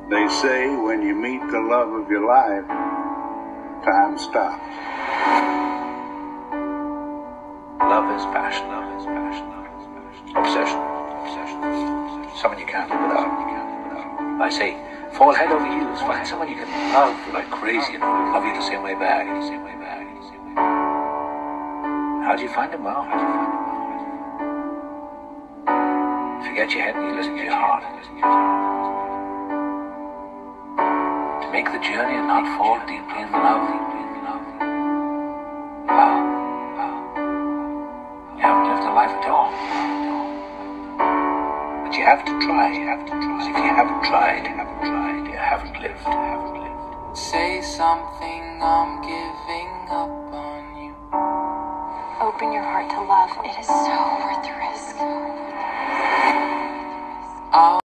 They say when you meet the love of your life, time stops. Love is passion. Love is passion. Love is passion. Obsession. Obsession. Obsession. Someone you can't live without. You can't live without. I say, fall head over heels. Find someone you can love like crazy and love you the same way back. The same way back. The same way back. How do you find him? Well, how do you find him? Forget your head and you listen to your heart. To make the journey and not fall deeply in love. Wow. You haven't lived a life at all. But you have to try. You have to try. If you haven't tried, you haven't lived. Say something, I'm giving up on you. Open your heart to love. It is so worth the risk.